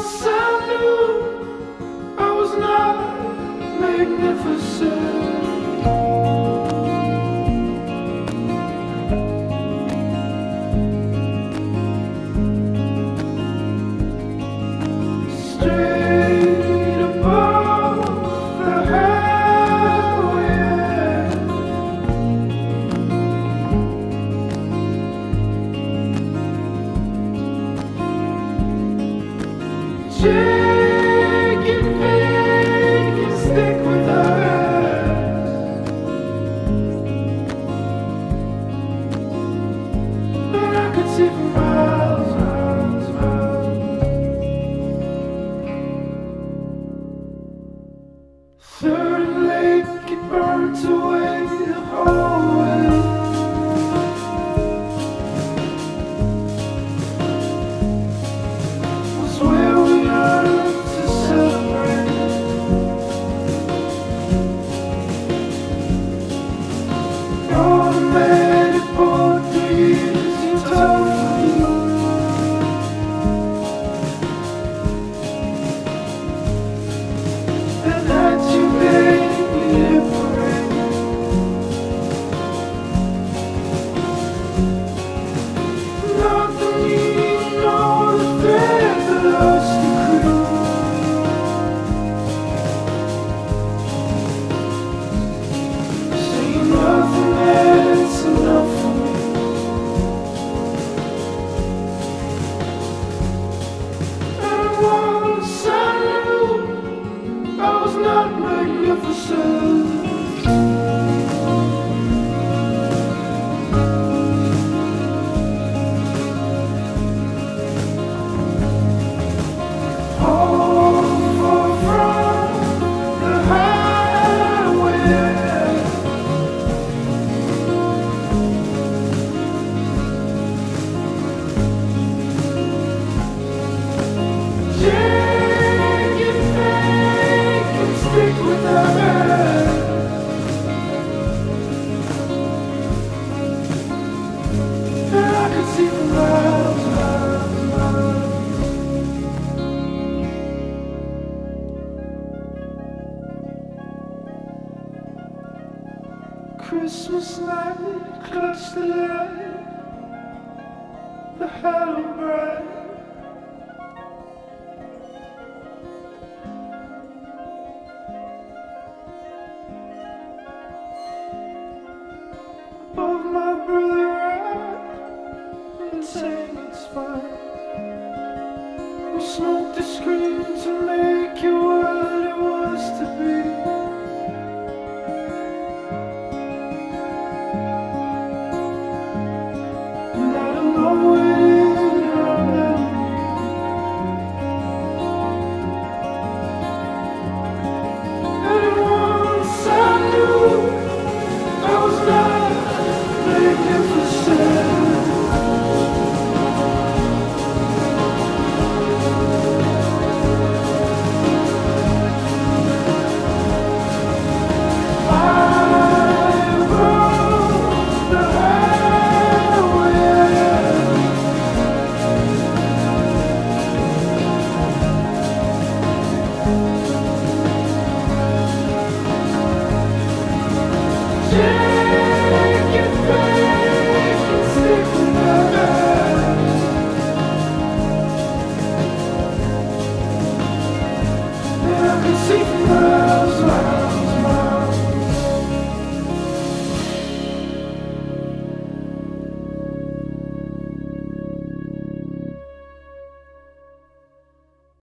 once I knew I was not magnificent. Straight above the highway, Jake and Vic can stick with us, but I could see for miles, miles, miles. Third and Lake, it burnt away the hallway. Was where we learned to celebrate. Automatic board 3 years too tough for me. And that you made me liberate. Not the need nor the threat that us to crew. See nothing that's enough for me. And once I knew I was not magnificent. All far from the highway. Jake and Vic can stick with us, and I could see for miles, miles, miles. Christmas night, clutch the light, the hollow bright. Above my brother right, and saying it's fine. We smoked the screen to make it what it was to be. And I don't know it in our memory. And once I knew I was not magnificent. I rode the highway. Yeah.